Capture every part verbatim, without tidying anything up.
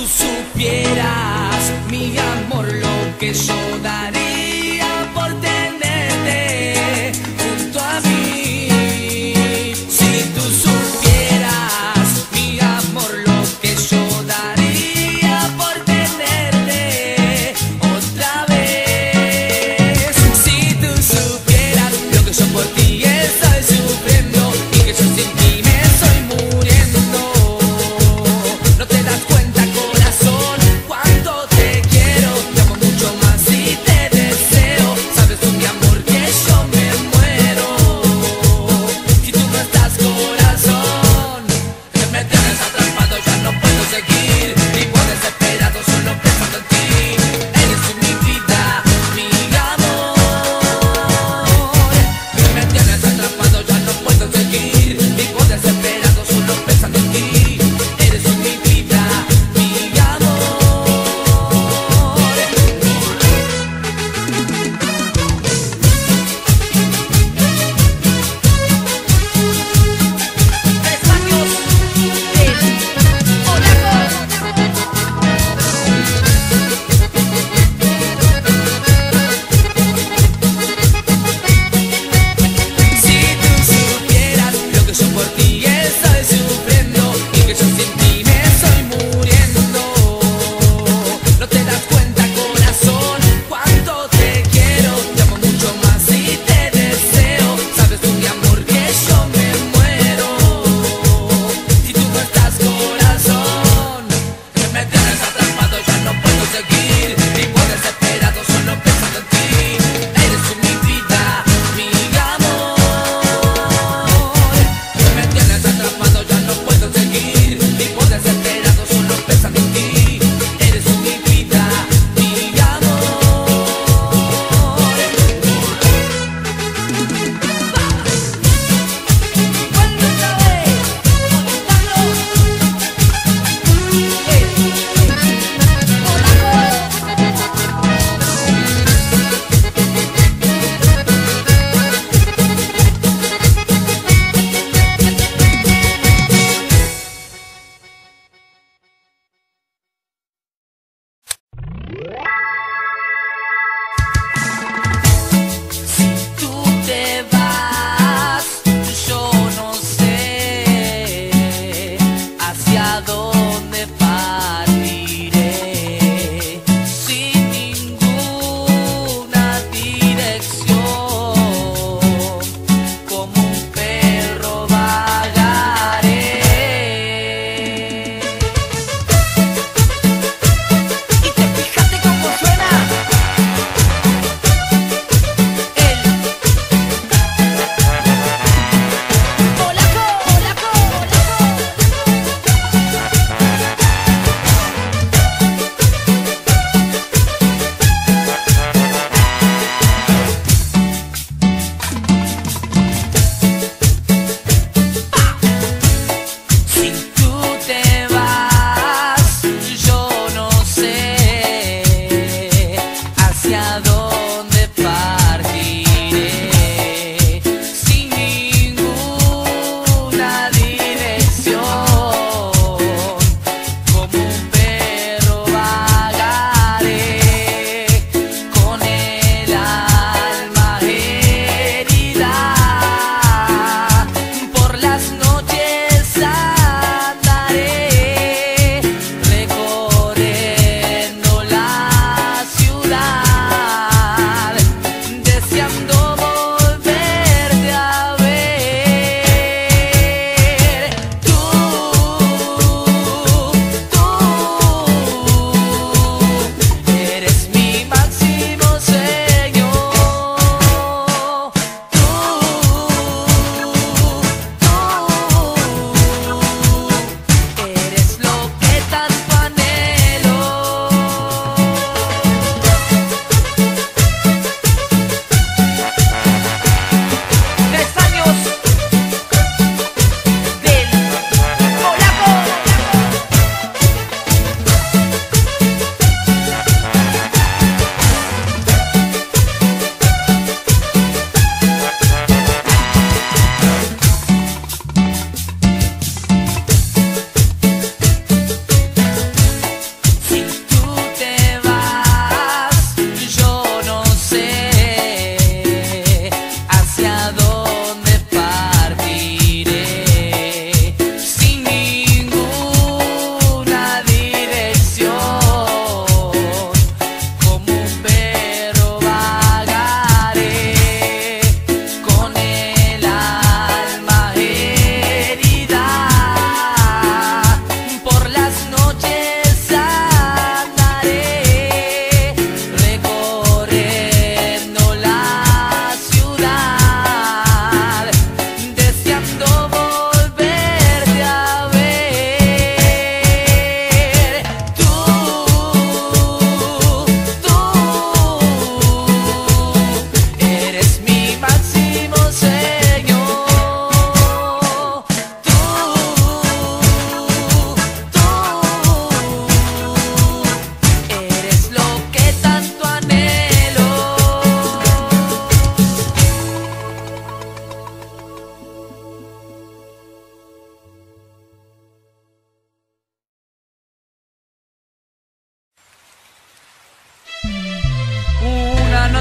supieras, mi amor, lo que yo daría por tenerte junto a mí. Si tú supieras, mi amor, lo que yo daría por tenerte otra vez. Si tú supieras lo que yo por ti estoy sufriendo y que yo sin ti me estoy muriendo. No te das cuenta, corazón, cuánto te quiero. Te amo mucho más si te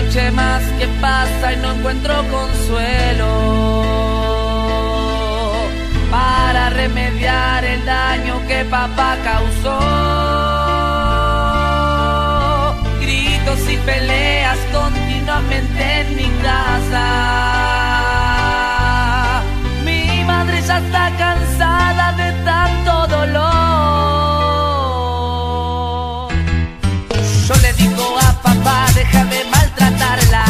noche más que pasa y no encuentro consuelo para remediar el daño que papá causó. Gritos y peleas continuamente en mi casa. Mi madre ya está cansada de tanto dolor. Yo le digo a papá, deja de maltratarla,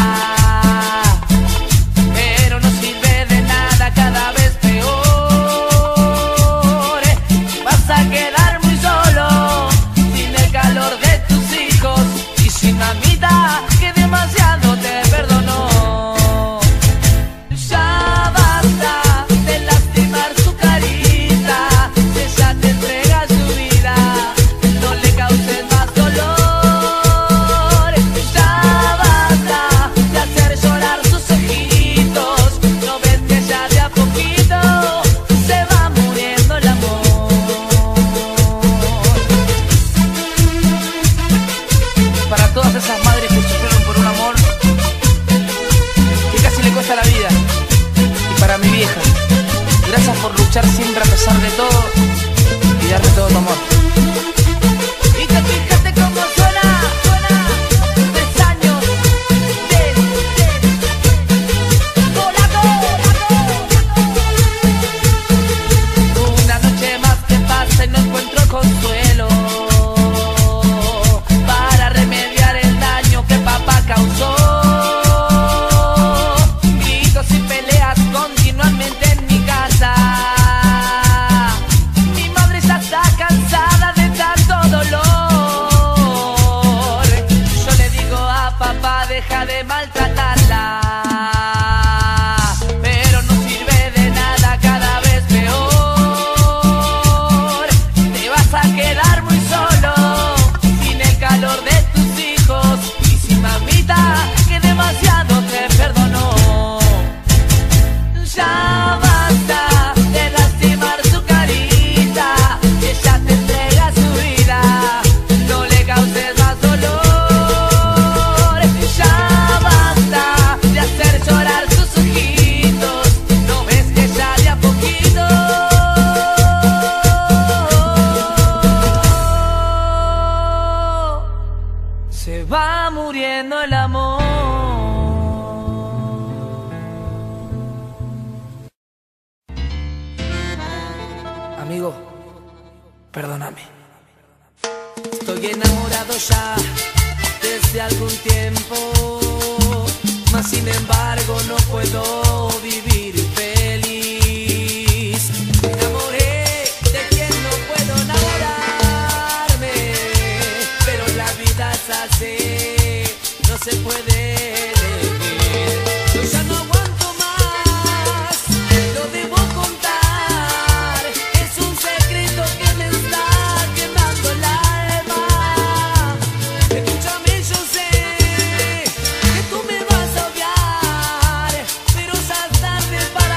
pero no sirve de nada, cada vez peor. Vas a quedar muy solo, sin el calor de tus hijos y sin mamita que demasiado te perdonó. Ya basta de lastimar su carita, ella te entrega su vida, no le causes más dolor. La vida, y para mi vieja, gracias por luchar siempre a pesar de todo y darle todo tu amor. Y te fíjate cómo suena, suena, tres años de, de, Polaco. Una noche más que pasa y no encuentro consuelo para remediar el daño que papá causó. Deja de maltratarla, pero no sirve de nada, cada vez peor. Te vas a quedar muy solo, sin el calor de tus hijos y sin mamita que demasiado te perdonó. Ya basta de lastimar su carita, ella te entrega su vida, no le causes más dolor. Se va muriendo el amor. Amigo, perdóname. Estoy enamorado ya desde algún tiempo, mas sin embargo no puedo vivir feliz. Me enamoré de quien no puedo enamorarme, pero la vida es así, no se puede elegir. Yo ya no aguanto más, lo debo contar, es un secreto que me está quemando el alma. Escúchame, yo sé que tú me vas a odiar, pero ya es tarde para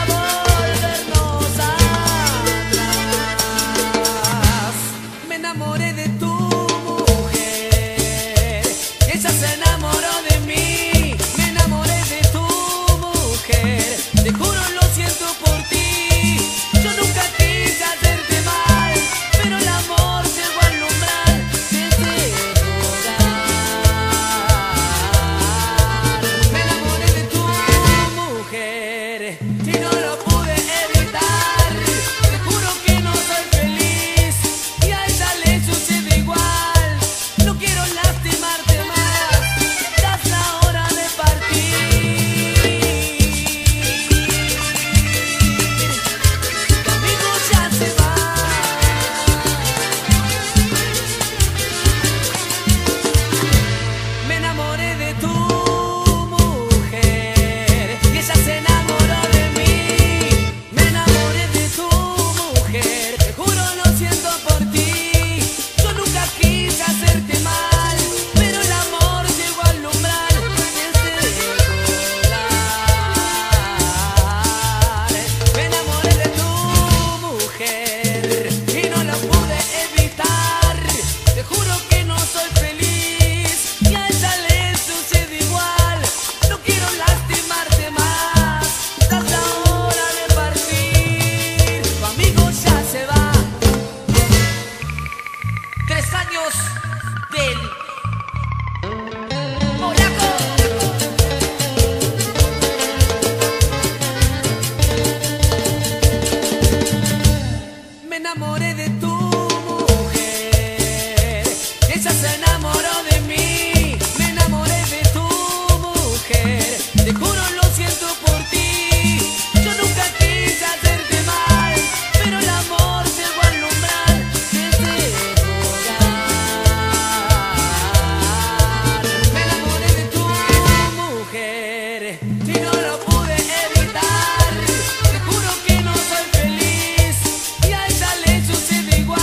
enamoré de tu mujer. Ella se enamoró de mí, me enamoré de tu mujer. Te juro lo siento por ti, yo nunca quise hacerte mal, pero el amor llegó al umbral de ese hogar. Me enamoré de tu mujer y no lo pude evitar. Te juro que no soy feliz y a ella le sucede igual.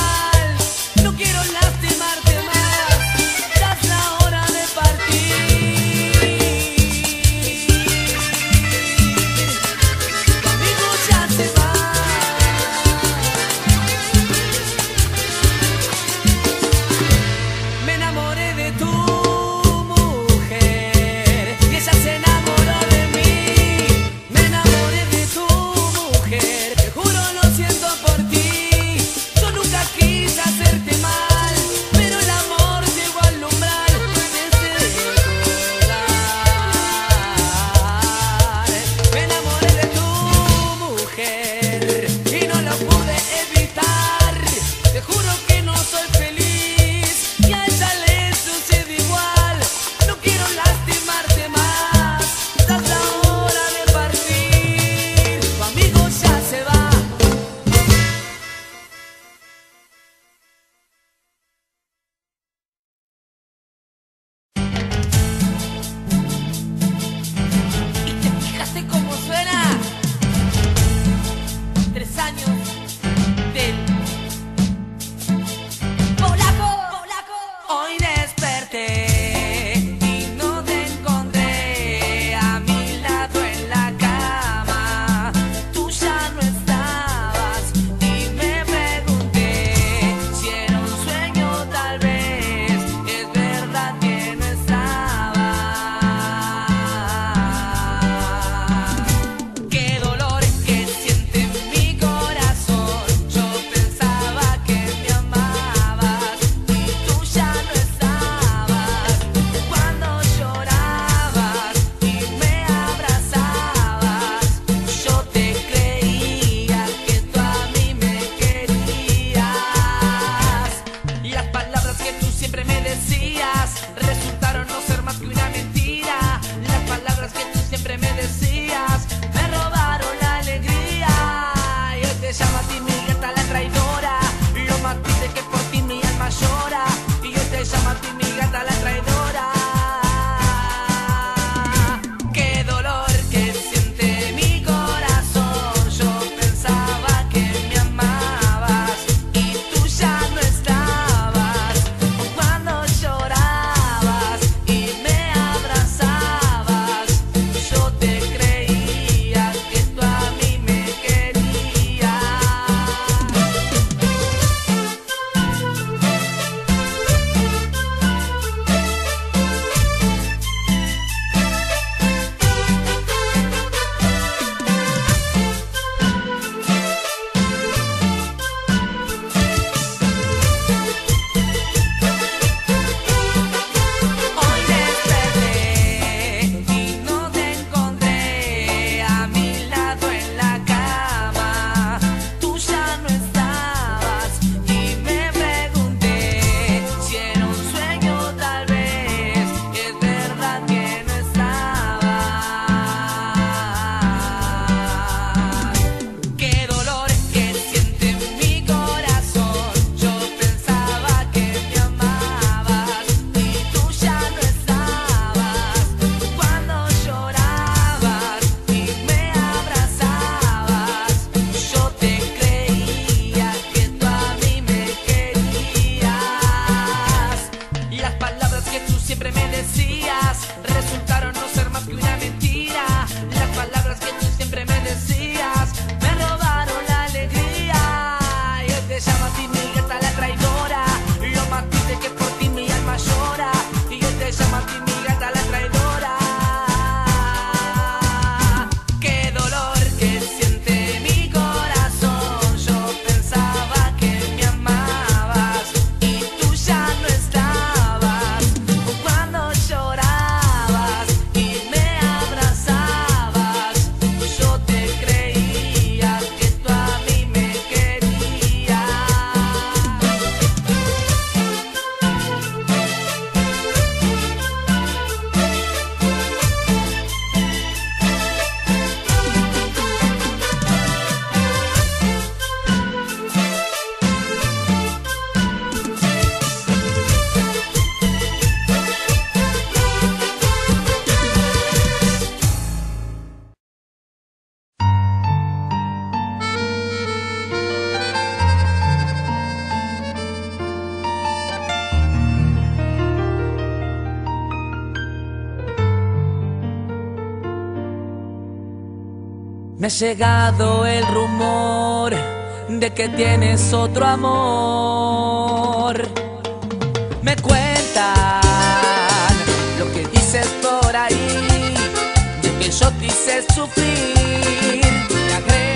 Me ha llegado el rumor de que tienes otro amor. Me cuentan lo que dices por ahí, de que yo te hice sufrir. Me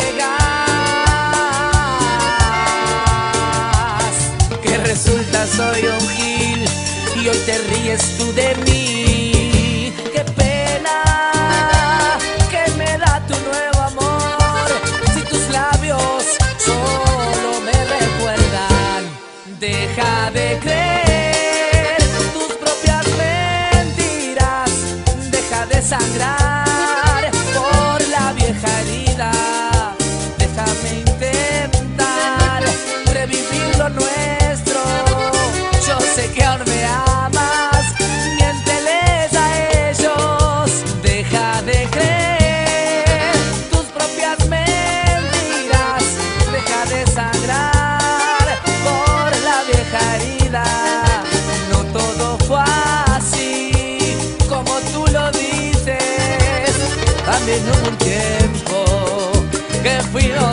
agregas que resulta soy un gil y hoy te ríes tú de mí. Qué pena que me da tu nuevo amor, si tus labios solo me recuerdan. Deja de creer tus propias mentiras, deja de sangrar por la vieja herida. Déjame intentar revivir lo nuestro. Yo sé que aún me amas, miénteles a ellos. Deja de creer tus propias mentiras, deja de sangrar por la vieja herida. No todo fue así como tú lo dices, también hubo un tiempo que fuimos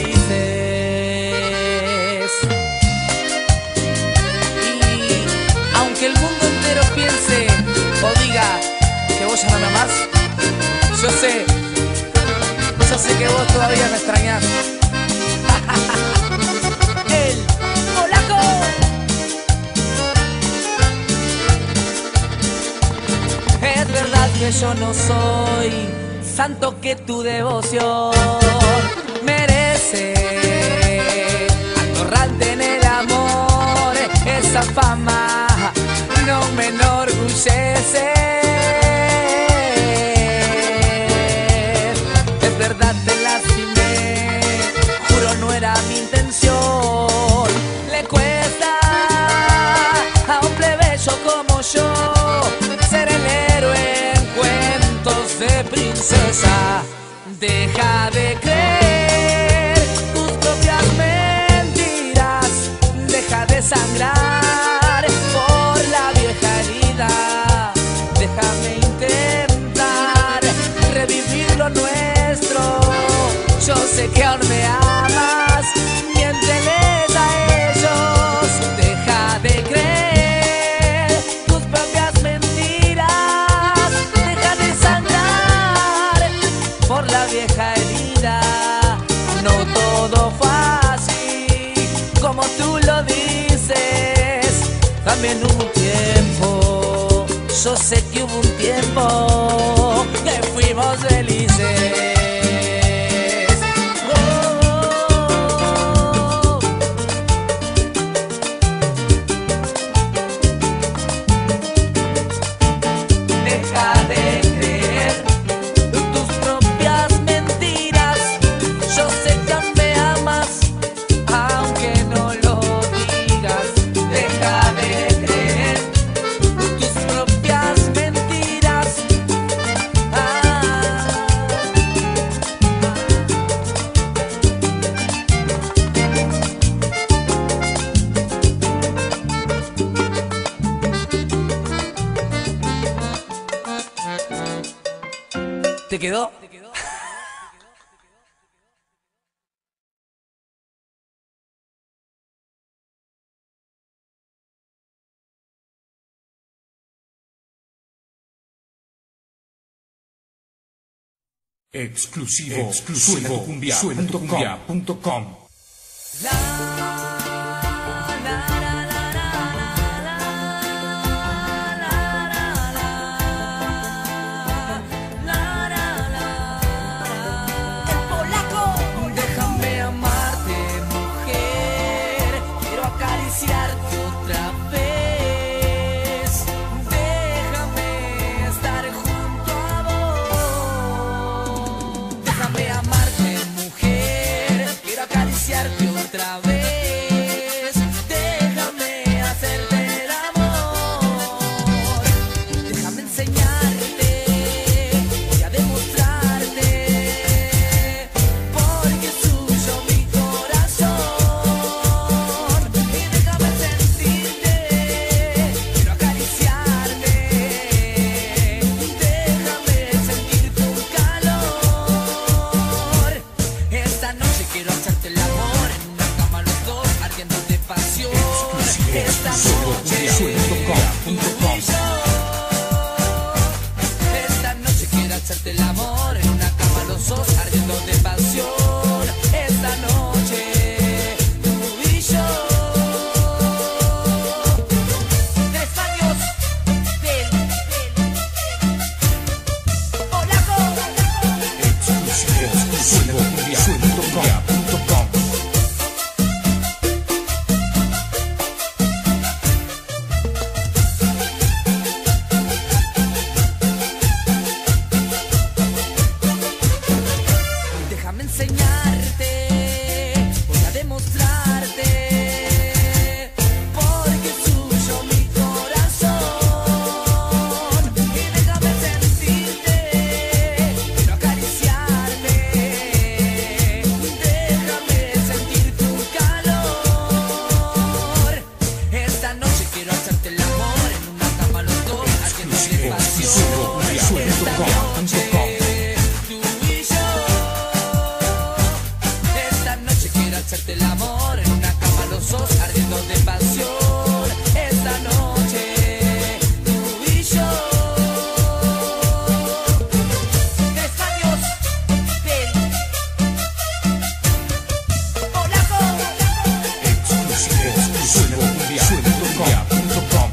felices. Y aunque el mundo entero piense o diga que vos ya no me amás, yo sé, yo sé que vos todavía me extrañás. El polaco. Es verdad que yo no soy santo, que tu devoción merece atorrante en el amor. Esa fama no me enorgullece. Es verdad, te lastimé, juro no era mi intención. Le cuesta a un plebeyo como yo ser el héroe en cuentos de princesa. Deja de creer tus propias mentiras, deja de sangrar por la vieja herida. Déjame intentar revivir lo nuestro. Yo sé que aún me amas, miénteles a ellos. Deja de creer tus propias mentiras, deja de sangrar por la vieja herida. No todo fue así como tú lo dices, también hubo un tiempo, yo sé que hubo un tiempo que fuimos felices. Oh, deja de creer tus propias mentiras. Yo sé que aún me amas, aunque no lo digas. Deja de creer tus propias mentiras. Ah, ¿te quedó? Exclusivo, exclusivo, suena punto com. La, la, la, la, la, la, la, la, la, la. El polaco. Déjame amarte, mujer, quiero acariciarte otra vez. Déjame estar junto a vos. Déjame amarte, mujer, quiero acariciarte. dos ardiendo de pasión esta noche, tú y yo. Tres años del polaco. Exclusivo, exclusivo, cumbia punto com.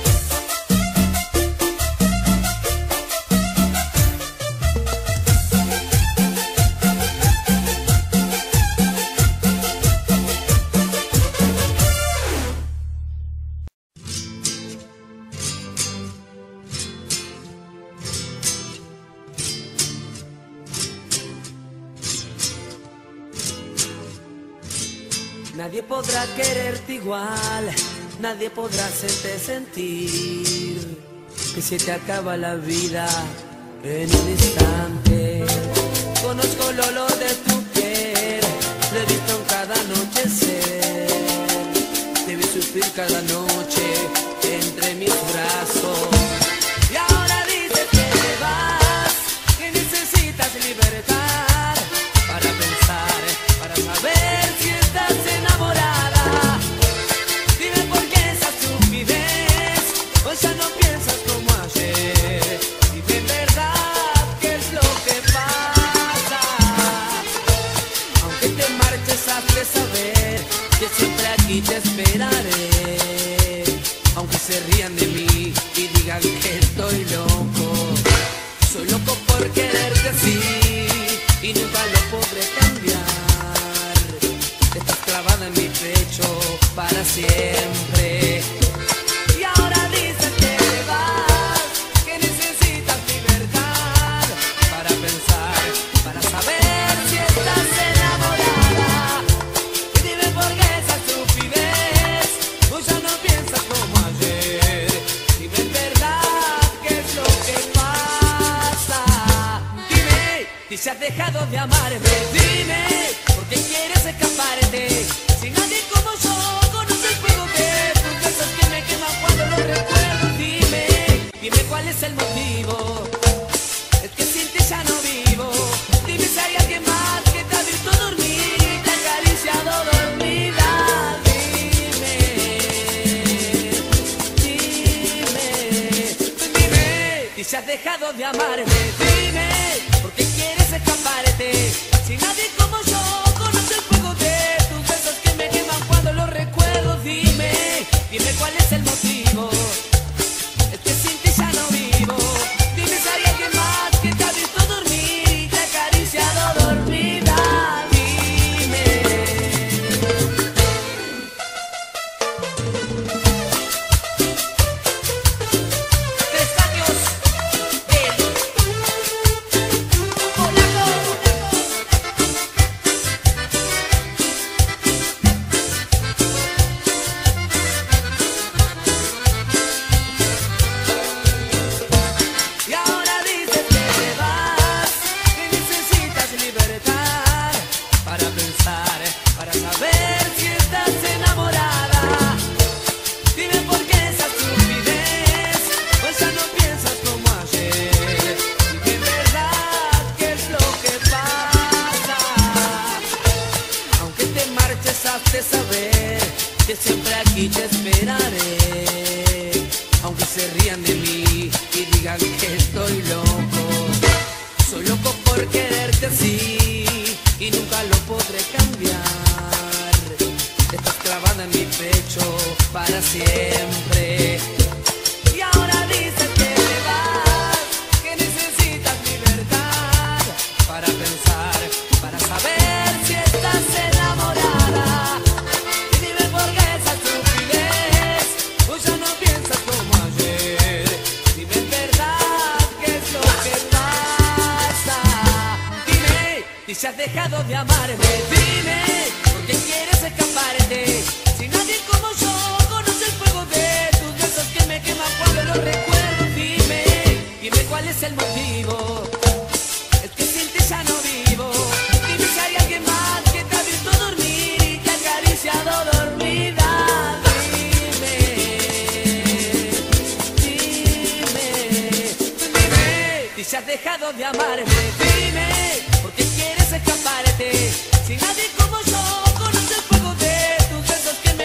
Nadie podrá quererte igual, nadie podrá hacerte sentir que se te acaba la vida en un instante. Conozco el olor de tu piel, lo he visto en cada anochecer. Te vi sufrir cada noche entre mis brazos. Y ahora dices que te vas, que necesitas libertad para pensar, para saber si estás enamorada. Dime por qué esa estupidez, pues ya no piensas como ayer. Dime en verdad qué es lo que pasa. Aunque te marches has de saber que siempre aquí te esperaré. Aunque se rían de mí y digan que estoy loco, soy loco por quererte así y nunca lo podré cambiar. Estás clavada en mi pecho para siempre. Y ahora dices que te vas, que necesitas libertad para pensar, para saber si estás enamorada. Y dime por qué esa estupidez, pues ya no piensas como ayer. Dime en verdad qué es lo que pasa. Dime si has dejado de amarme. Dime por qué quieres escaparte. Si nadie como yo conoce el fuego de tus besos que me queman cuando los recuerdo. Dime, dime cuál es el motivo. Es que sin ti ya no vivo. Dime si hay alguien más que te ha visto dormir y te ha acariciado dormida. Dime, dime, dime y si has dejado de amarme. Dime por qué quieres escaparte. Si nadie como yo conoce el fuego de tus besos que me queman cuando los recuerdo. Dime, dime cuál es el motivo. Es que sin ti ya no vivo. Dime si hay alguien más que te ha visto dormir y te ha acariciado dormida. Dime. Tres años del polaco. Y ahora dices que te vas, que necesitas libertad para pensar, para saber si estás enamorada. Dime por qué esa estupidez, pues ya no piensas como ayer. Dime en verdad qué es lo que pasa. Aunque te marches has de saber que siempre aquí te esperaré. Aunque se rían de mí y digan que estoy loco, soy loco por quererte así y nunca lo podré cambiar. Estás clavada en mi pecho para siempre. Y ahora dices que te vas, que necesitas libertad para pensar, para saber si estás enamorada. Y dime por qué esa estupidez, pues ya no piensas como ayer. Dime en verdad qué es lo que pasa. Dime si has dejado de amarme. Dime por qué quieres escaparte. Si nadie como yo conoce el fuego de tus besos que me queman cuando los recuerdo. Dime, dime cuál es el motivo. Es que sin ti ya no vivo. Dime si hay alguien más que te ha visto dormir y te ha acariciado dormida. Dime, dime, dime si has dejado de amarme. Dime por qué quieres escaparte. Si nadie como yo conoce el fuego de tus besos que me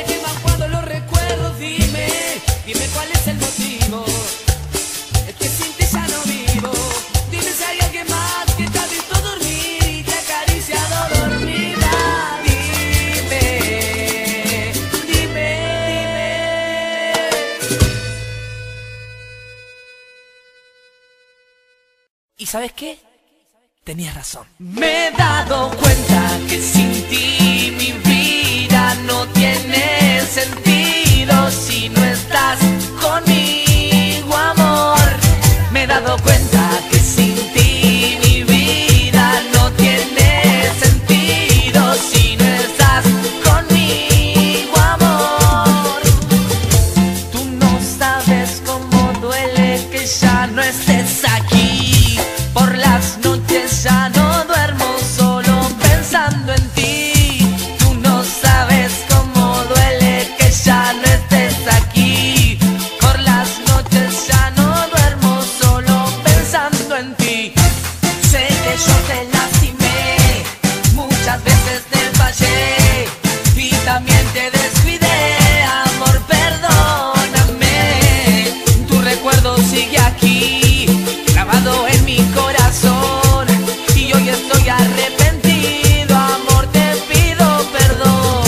¿sabes qué? Tenías razón. Me he dado cuenta que sin ti mi vida no tiene sentido si no estás conmigo, amor. Me he dado cuenta que sin ti mi vida no tiene sentido si no estás conmigo, amor. Tú no sabes cómo duele que ya no estés aquí. Por las noches ya no duermo solo pensando en ti. Tú no sabes cómo duele que ya no estés aquí. Por las noches ya no duermo solo pensando en ti. Sé que yo te lastimé, muchas veces te fallé y también te descuidé, amor, perdóname. Tu recuerdo sigue aquí, grabado en mi corazón, y hoy estoy arrepentido, amor, te pido perdón.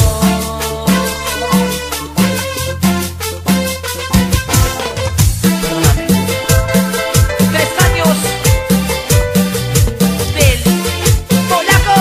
Perdóname. Tres años del polaco.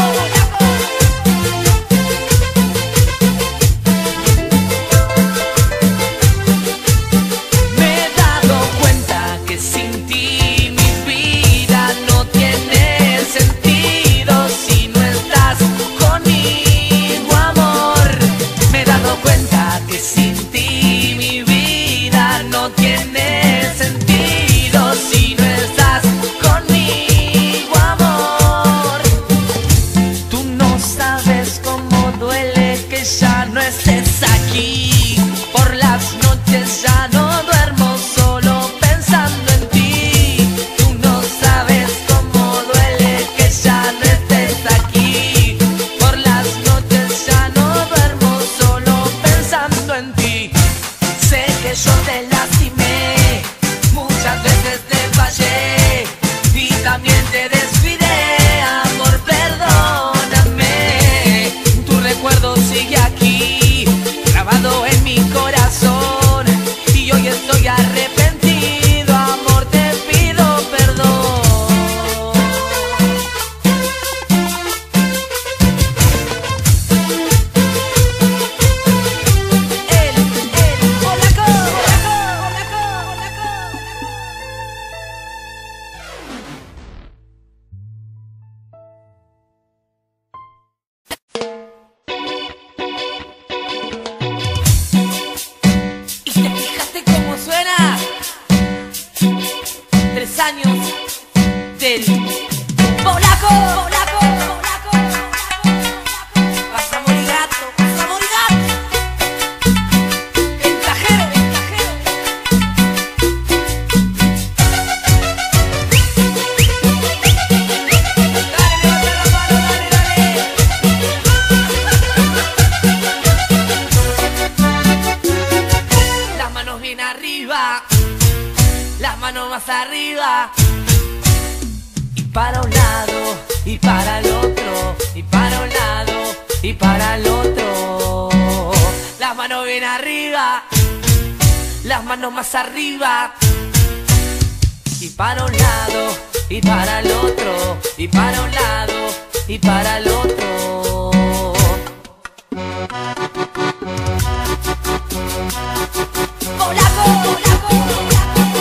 Me he dado cuenta que sin ti mi vida no tiene sentido si no estás conmigo, amor. Me he dado cuenta que sin ti mi vida no tiene sentido si no estás conmigo, amor. Tú no sabes cómo duele que ya no estés aquí. Por las noches ya no duermo solo pensando en ti. Tú no sabes cómo duele que ya no estés aquí. Por las noches ya no duermo solo pensando en ti. Sé que yo te lastimé, muchas veces te fallé y también te descuidé, amor, perdóname. Tu recuerdo sigue aquí, grabado en mi corazón, y hoy estoy arrepentido, amor, te pido perdón. El, el polaco, polaco, polaco, polaco. ¿Y te fijaste cómo suena? Tres años del polaco, polaco, polaco. Vas a morir gato, vas a morir gato. Ventajero, ventajero. Dale, levanta la mano, dale, dale. Las manos bien arriba, las manos más arriba, y para un lado, y para el otro, y para un lado, y para el otro. Las manos bien arriba, las manos más arriba, y para un lado, y para el otro, y para un lado, y para el otro. Polaco, polaco, polaco.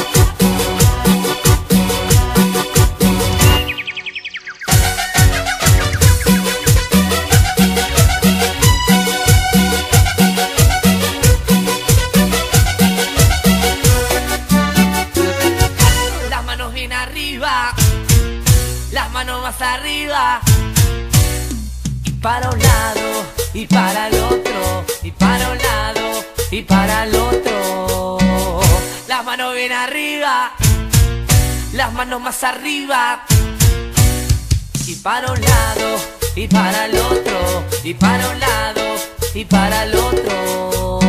Las manos bien arriba, las manos más arriba, y para un lado, y para el otro, y para un lado, y para el otro. Las manos bien arriba, las manos más arriba, y para un lado, y para el otro, y para un lado, y para el otro.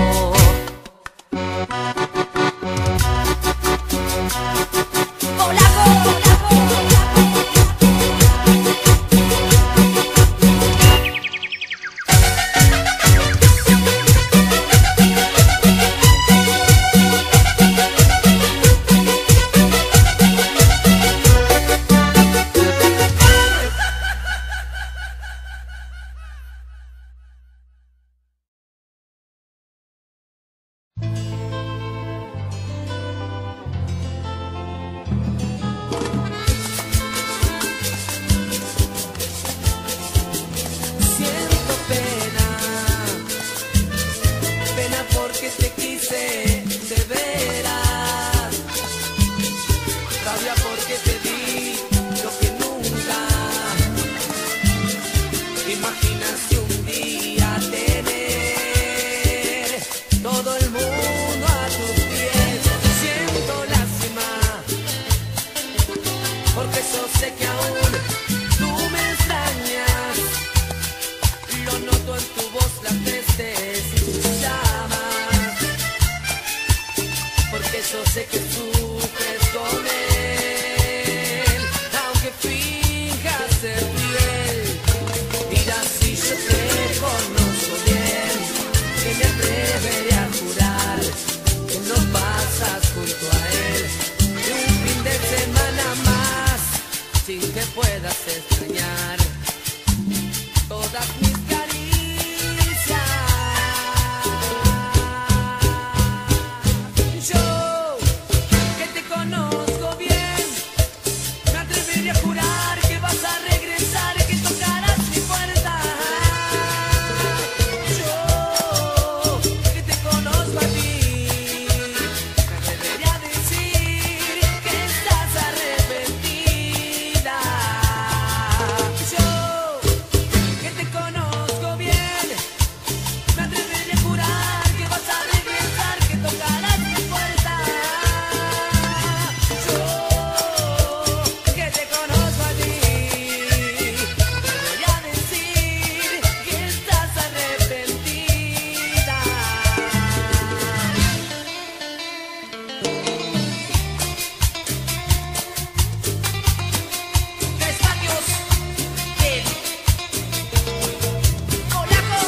Polaco, polaco, polaco. sé que sufres con él, aunque finjas ser fiel. Mira, si yo te conozco bien, que me atreveré a jurar que no pasas junto a él ni un fin de semana más sin que puedas extrañar todas mis caricias. Yo, que te conozco bien, me atrevería a jurar que vas a regresar, que tocarás mi puerta. Yo, que te conozco a ti, me atrevería a decir que estás arrepentida. Yo, que te conozco bien, me atrevería a jurar que vas a regresar, que tocarás mi puerta. Yo, que te conozco a ti, me atrevería a decir que estás arrepentida. Tres años del polaco.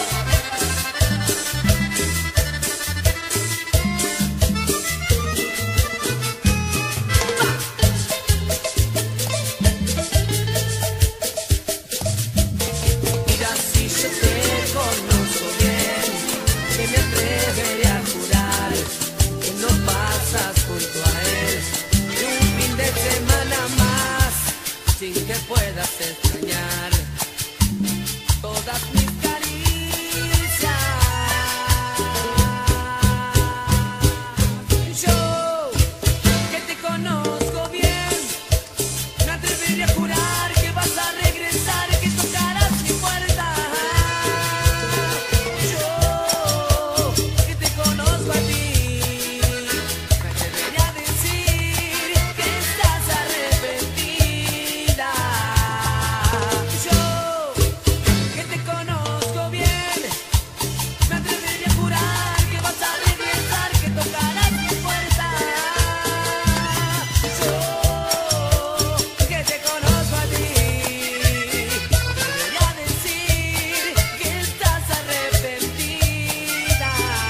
Mira, si yo te conozco bien, que me atreveré a jurar que no pasas junto a él ni un fin de semana más sin que puedas extrañar todas mis caricias. Yo, que te conozco bien, me atrevería a jurar que vas a regresar, que tocarás mi puerta. Yo, que te conozco a ti, me atrevería a decir que estás arrepentida. Yo, que te conozco bien, me atrevería a jurar que vas a regresar, que tocarás mi puerta. Yo, que te conozco a ti, me atrevería a decir que estás arrepentida.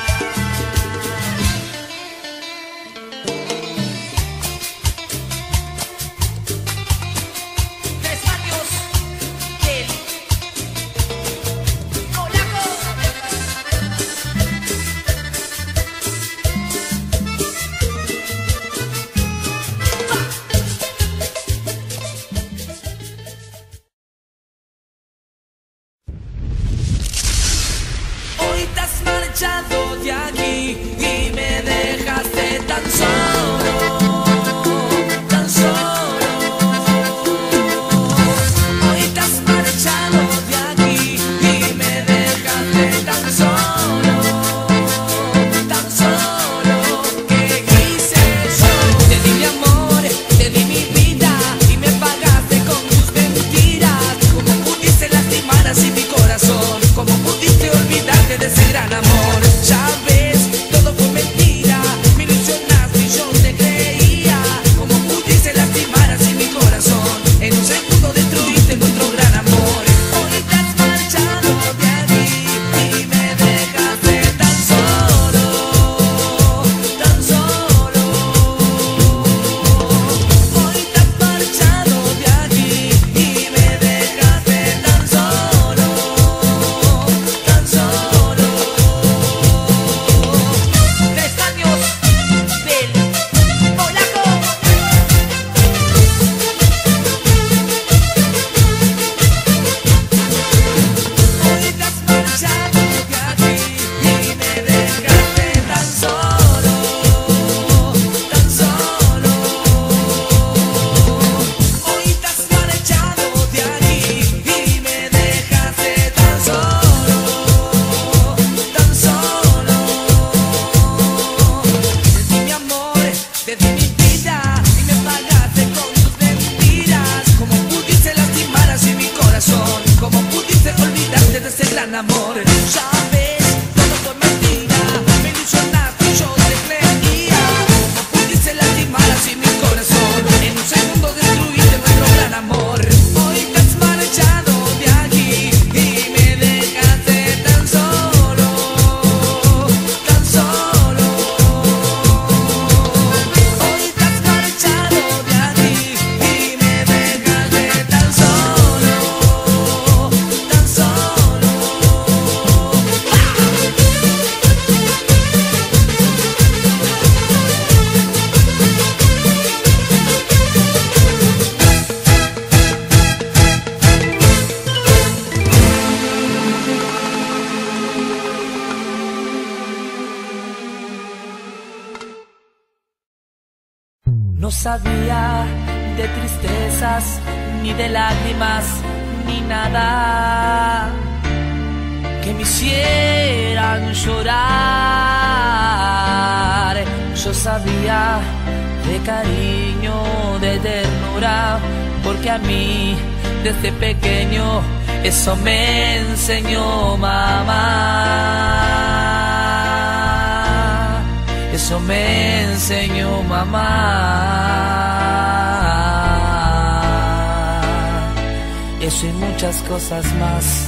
Tres años del polaco. Hoy te has marchado de aquí y me dejaste tan solo, tan solo. Hoy te has marchado de aquí y me dejaste tan solo, tan solo. ¿Qué hice yo? Te di mi amor, te di mi vida y me pagaste con tus mentiras. ¿Cómo pudiste lastimar así mi corazón? ¿Cómo pudiste olvidarte de ese gran amor? Ya ves, todo fue mentira. No sabía de tristezas, ni de lágrimas, ni nada que me hicieran llorar. Yo sabía de cariño, de ternura, porque a mí desde pequeño eso me enseñó mamá. Eso me enseñó mamá. Eso y muchas cosas más.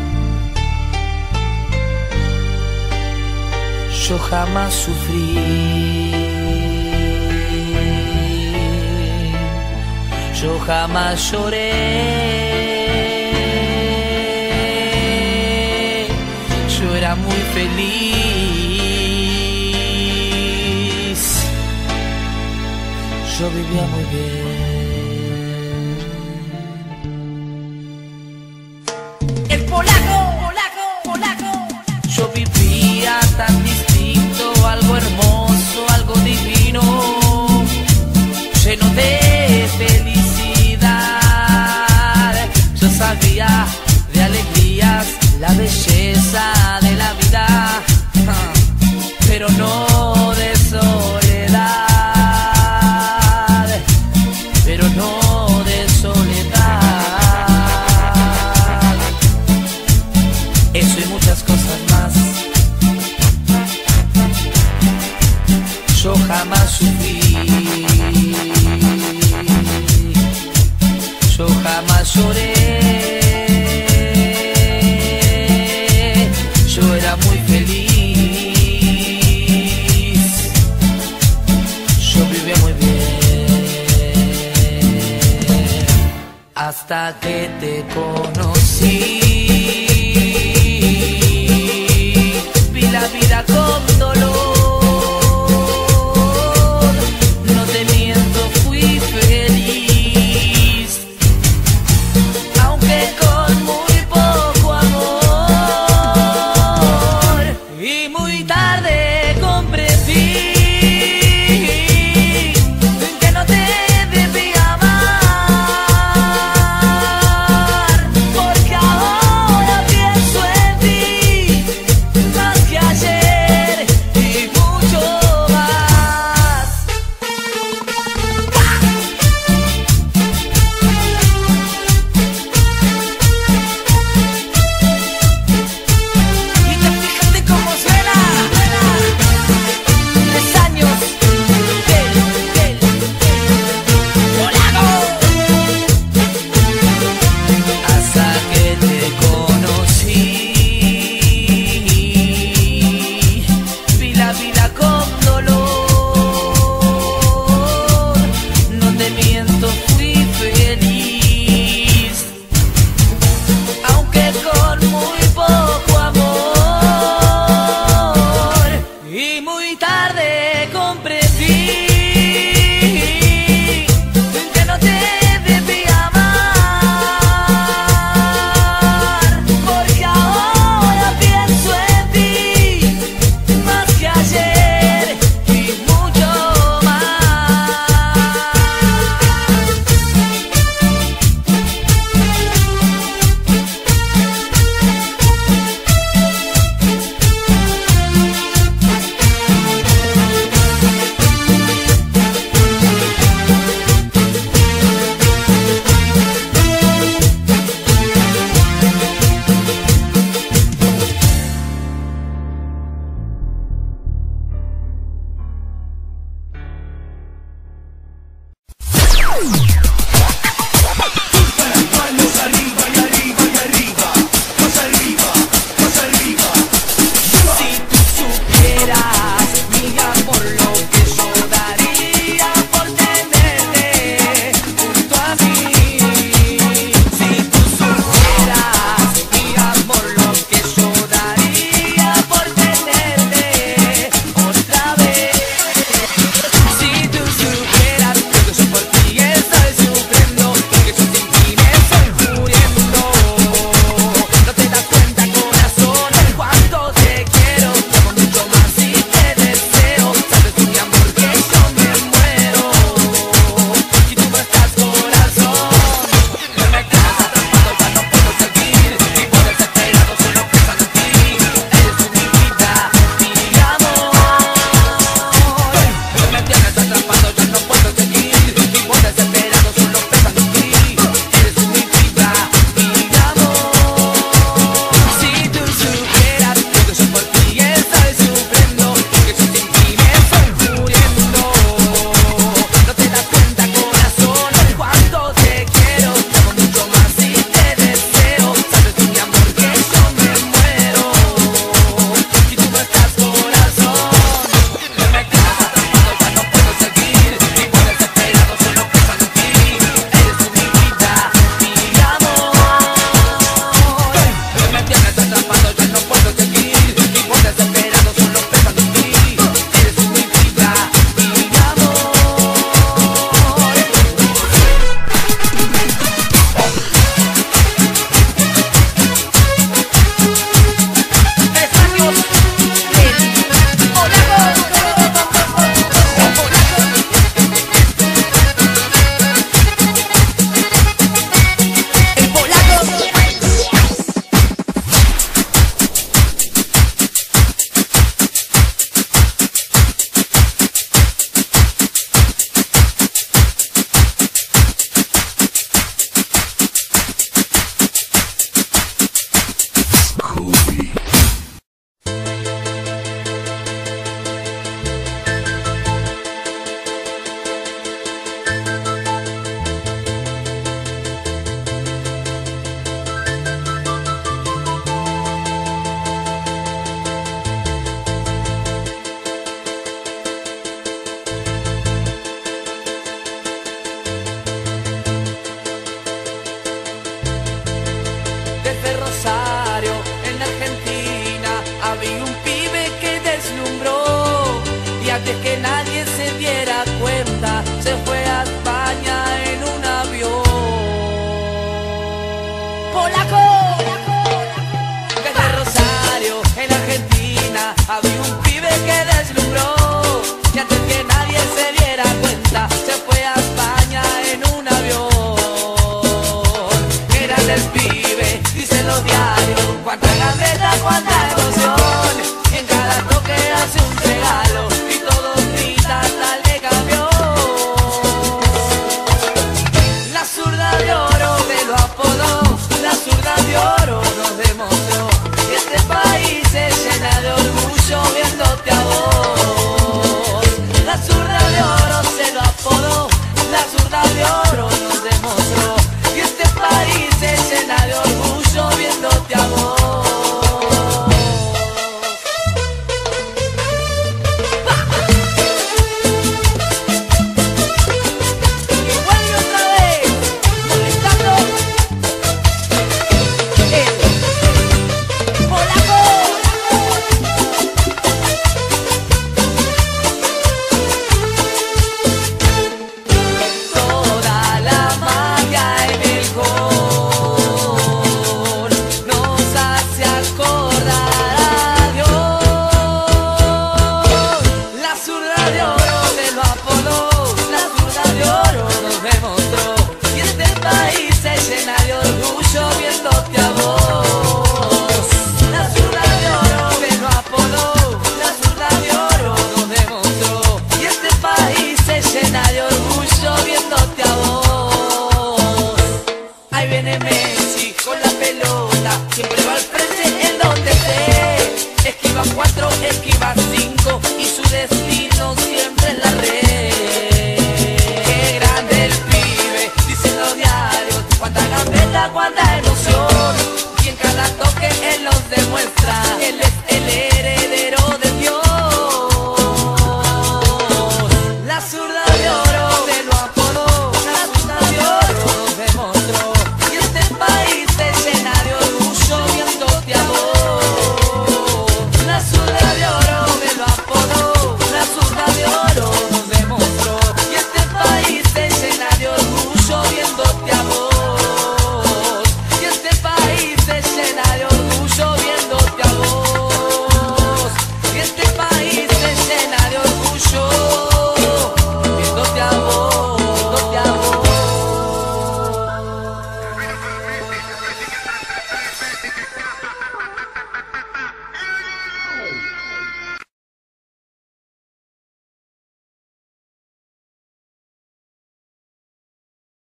Yo jamás sufrí, yo jamás lloré, yo era muy feliz, yo vivía muy bien. El polaco, polaco, polaco. Yo vivía tan distinto, algo hermoso, algo divino, lleno de felicidad. Yo sabía de alegrías, la belleza de la vida, pero no de soledad, pero no de soledad. Eso y muchas cosas más. Yo jamás sufrí, yo jamás lloré, yo era muy feliz, yo vivía muy bien, hasta que te conocí, vi la vida con dolor. Porque ahora te hace un regalo.